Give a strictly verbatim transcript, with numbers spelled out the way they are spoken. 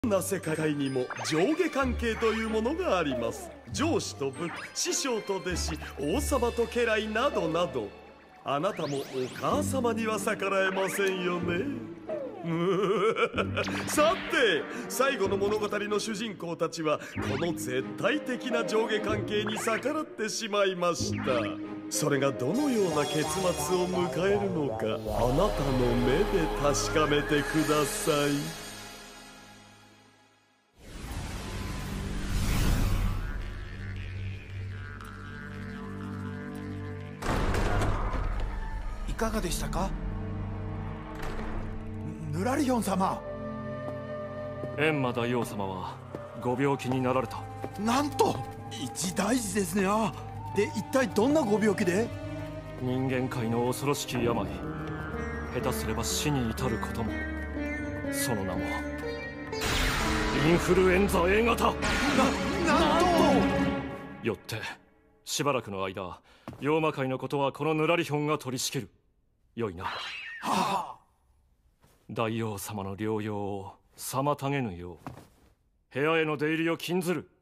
どんな世界にも上下関係というものがあります。上司と部下、師匠と弟子、王様と家来などなど、あなたもお母様には逆らえませんよね。さて、最後の物語の主人公たちはこの絶対的な上下関係に逆らってしまいました。それがどのような結末を迎えるのか、あなたの目で確かめてください。 いかがでしたか、ヌラリヒョン様。 閻魔大王様はご病気になられた。 なんと一大事ですね。あで一体どんなご病気で？ 人間界の恐ろしき病、下手すれば死に至ることも。その名もインフルエンザ A 型。な、 なんと。 よってしばらくの間、妖魔界のことはこのヌラリヒョンが取り仕切る。よいな。はあ。 大王様の療養を妨げぬよう部屋への出入りを禁ずる。